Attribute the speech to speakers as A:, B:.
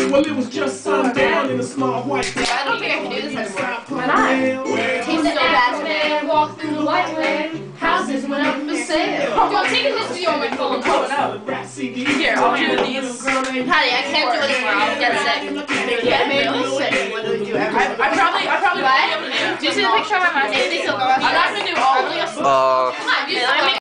A: Well, it was just sundown in a small white.
B: I don't think I can do this anymore.
C: Why not?
B: It tastes so bad today.
C: Walk through the white way. Houses went up for sale.
B: Yo, I'm taking this video on my phone.
C: Here, I'll do these.
B: Patty, I can't do it anymore. I'll get sick.
C: Get really sick.
B: Literally do everything.
C: I probably
B: What?
C: do you see the picture of my mom?
B: Maybe they'll go out.
C: I'm not gonna do all of this.
B: Come on, do something.